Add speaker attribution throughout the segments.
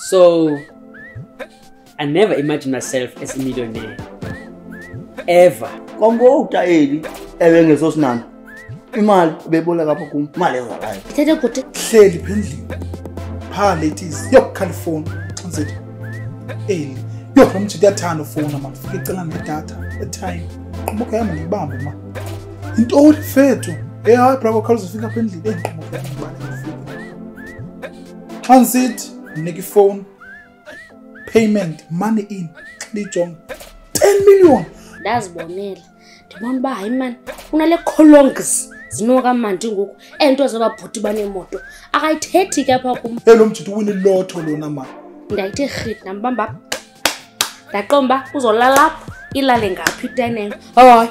Speaker 1: So I never imagined myself as a millionaire. Ever.
Speaker 2: Kombo utayeli ebengesosinana. Imali bebola lapho kum. Imali ezalayo.
Speaker 3: Ithethe ukuthi
Speaker 4: hleli pendlini. Pha ladies, yo California. Ngithi eli, yo nomthi uyathanda ufona manje. Fika icela ngedatha, airtime. Qhubeka yami ngibambe ma. Into orifethu. Hayi bravo calls ufika pendlini enqhubeka yami ngibale ngifika. Ngithi niki phone. Payment, money in, Lijong, 10 million.
Speaker 3: Ndazibonela. Ndibona ba hayi man, unale colongs zinoka manje ngoku ento zababhuti banemoto. Akayithethi ke apha kum.
Speaker 4: Lo mjito win ilotho lona ma.
Speaker 3: Ndayithi khit nambamba. Ndaqomba uzolala lapha ilale ngaphi itenene. Hayi,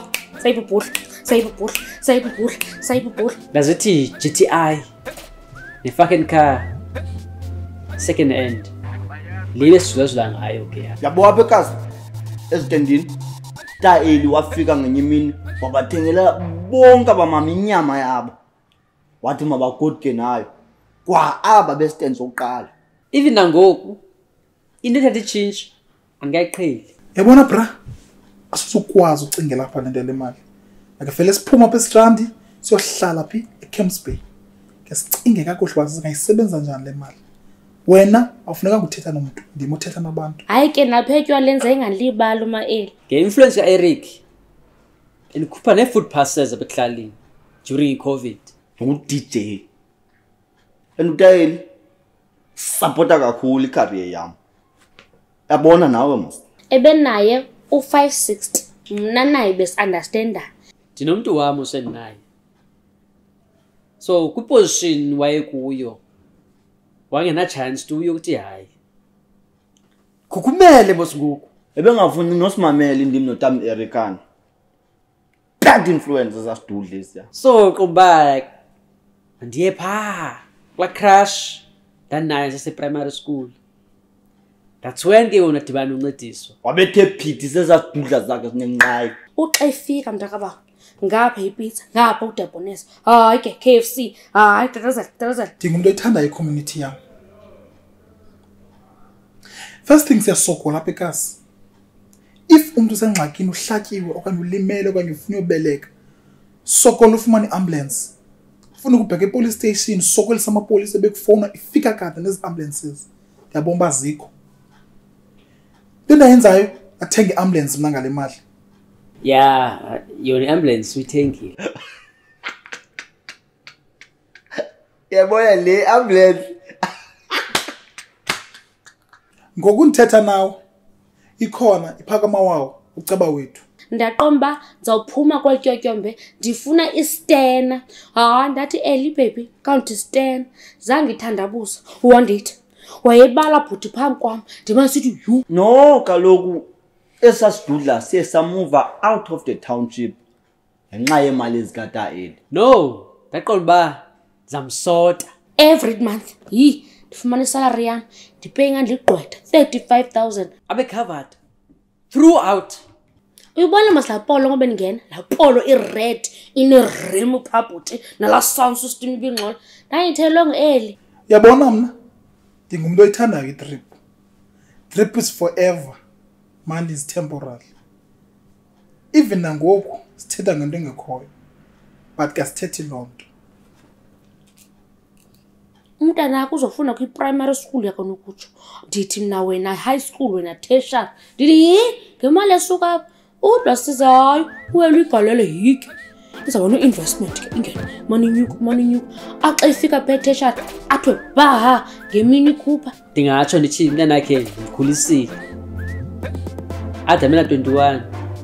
Speaker 3: sayibubhudla.
Speaker 1: Ngazithi GTI ne fucking car second hand. Libe sizwazula ngayo ke.
Speaker 2: Yabo apha ekhasi ezitendini. Tayeli wafika ngenye imini wabathengela bonke abamama inyama yabo. Wathi mabagodke nayo. Kwa aba bestand sokuqala.
Speaker 1: Even nangoku into ethatha ichange angayiqheli.
Speaker 4: Yabona bra, asizukwazi ucingela lapha lento le mali. Akafele siphuma apha estrandi siyohlala phi eCamps Bay. Ke sicinge kakuhle wazi ngayisebenza njani le mali. Wena awufuneka ukuthetha nomuntu, ndimo uthetha nabantu.
Speaker 3: Hayi ke naphetywa lenze engalibali uma eli.
Speaker 1: Nge-influence ka-Eric enikhupha ne-food passes abekhalini during i-COVID.
Speaker 2: DJ Entayeli supporta kakhulu icareer yami. Yabona nawe mos.
Speaker 3: Ebenaye u560 mna naye besunderstanda.
Speaker 1: Ndinomntu wami osenaye. So kwiposition wayekuyo wangena chance to yokuthi hayi. Kukumele mosigugu.
Speaker 2: Ebengafuni nosimamela indimi notam Erican. Bad influences asidudle siya.
Speaker 1: So kuba ndiye pha la crash ndanayo sase-primary school. That's when ke wona dibana uncediswa.
Speaker 2: Wabethe phithi sesasidudla zakhe sinenqayi.
Speaker 3: Uxa ifika mntakaba ngapha ipizza ngapha udebonesa. Hayi ke KFC. Hayi dadazela.
Speaker 4: Ndingumuntu ethanda i-community yami. First thing siyasokola lapha ekhasi. If umuntu sengxakini uhlatyiwe okanye ulimele okanye ufuna uyobeleka, sokola ufumane ambulance. Ufuna ukubheka epolice station, sokolisa amapolisa bekufona ifika kade nezi ambulances. Ndiyabomba zikho. Into yenzayo athenge ambulance mina ngale mali.
Speaker 1: Yeah, yona ambulance uyithengile.
Speaker 2: Yabona le ambulance.
Speaker 4: Ngokundithetha nawe ikhona iphakama wawo ucaba wethu.
Speaker 3: Ndaqomba zawuphuma kwelityotyombe ndifuna istena. Hayi ndathi eli baby count stena zange ithandabuza. Wandithi wayebala bhuti phambi kwam ndimasithi you.
Speaker 2: No kaloku esasidudla sesamuva out of the township. Ngenxa yemali ezikatayeli.
Speaker 1: No, ndaqomba zamsota.
Speaker 3: Every month ndifumana isalary yami ndipay ngandligqwetha 35,000
Speaker 1: abe covered throughout.
Speaker 3: Uyibona maslapolo ngoba ndingena la polo ired ine-rim phabhuti nala sound system ibingcono ndayithelwe eli.
Speaker 4: Yabona mna ndingumuntu oyithandayo i-trip. Trip is forever, money is temporary. Even nangoku sithetha ngento engekhoyo but kasithethi loo nto.
Speaker 3: Umntana wakho uzofuna kwi-primary school yakho nokutsho. Ndithi mna wena high school wena tertiary. Ndithi ngemali esuka apha udwa siza hayi wena uyigalele yiki. Izabona investment ke ingene money nyuka. Axa ifika phe tertiary athwe baha ngemini khupha.
Speaker 1: Ndingatsho ndithi umntana wakhe ndikhulisile. Adamela 21.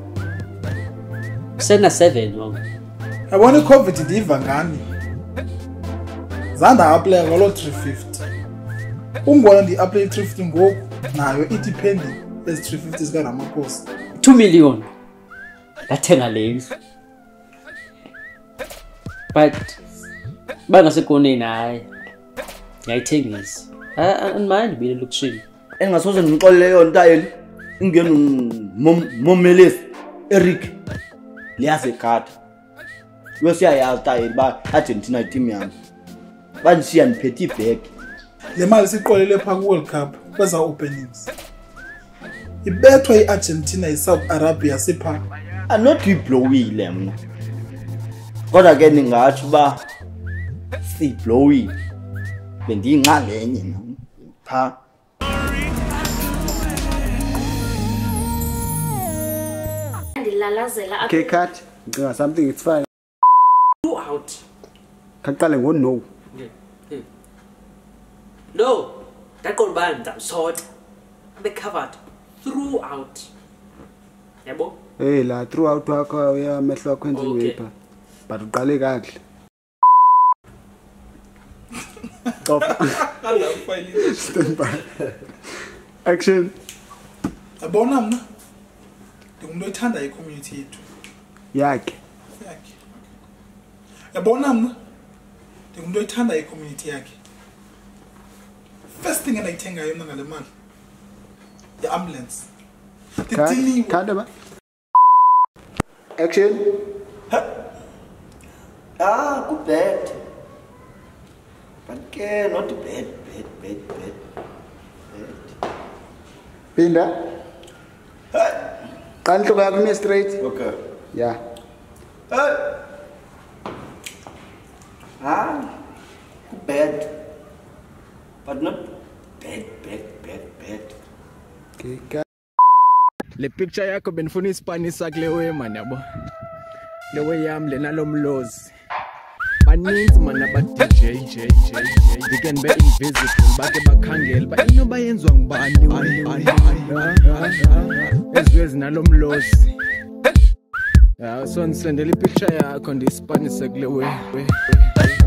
Speaker 1: Sena 7 wonke.
Speaker 4: Yabona iCovid ndiva ngani. Zanda apply ngalo 350. Ungona ndi apply 350 ngoku nayo ithi pending ezi 350 zika Ramakosi.
Speaker 1: 2 million. Ngathenga lendlu. But bangasekoneni hayi. Ngiyayithengisa. Andimind bile lokushini.
Speaker 2: Engasoze ngixolele yona Ntayeli. Ingena umomelesi Eric. Liyaze khatha. Wesiyayazi Ntayeli ba Argentina team yami. Banjishiya niphethe ibag.
Speaker 4: Le mali siqolele pha ku World Cup kweza openings. Ibethwa iArgentina iSouth Arabia sipha.
Speaker 2: Not iblowile mna. Kodwa ke ningathi ba siblowile. Bendiyinxalenye nami. Pha.
Speaker 5: Okay, cut. Something, it's fine.
Speaker 1: Throughout.
Speaker 5: Kakale won't know.
Speaker 1: No, that got banned. I'm sorry. They covered throughout. Yabo?
Speaker 5: Hey, la throughout wakho ya mehlo akho enziwe
Speaker 1: Okay.
Speaker 5: pha. But uqale kahle. Stand by. Action.
Speaker 4: Yabona mna. Ndingumuntu oyithanda i-community yethu.
Speaker 5: Yakhe.
Speaker 4: Yabona mna. Ndingumuntu oyithanda i-community yakhe. First thing endayithengayo mna ngale mali. The-ambulance. Ndidiniwe.
Speaker 5: Khanda ba. Action.
Speaker 2: Good bad. But ke not bad.
Speaker 5: Pinda. Qala inhloko yakho ime straight.
Speaker 2: Okay.
Speaker 5: Yeah.
Speaker 2: Good bad. But not bad.
Speaker 5: Okay.
Speaker 6: Le picture yakho benifuna ispanisa kule way man yabo. Le way yam lena lomlozi. Baninzi man aba DJ. They can be invisible bake bakhangela ba inoba yenzwa ngubani ezwezi nalomlozi. Yeah, so nisendele picture yakho ndispanisa kule way.